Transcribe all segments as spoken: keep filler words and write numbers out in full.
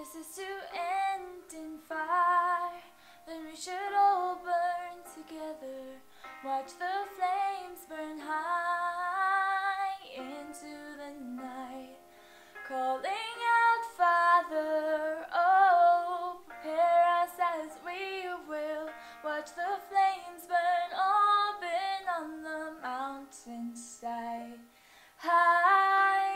this is to end in fire, then we should all burn together. Watch the flames burn high into the night, calling out, Father, oh, prepare us as we will. Watch the flames burn open on the mountainside. High.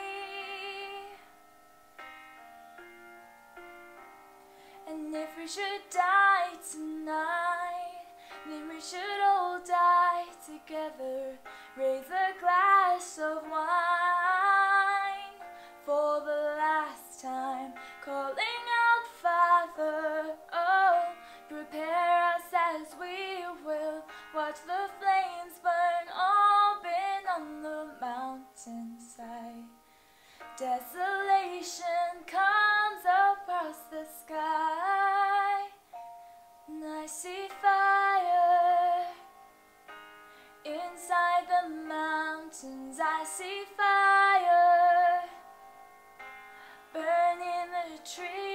And if we should die tonight, then we should all die together. Raise a glass of wine for the last time, calling out, Father, oh, prepare us as we will. Watch the flames burn open on the mountainside. Desolation comes across the sky, and I see fire inside the mountains. I see fire burning the trees.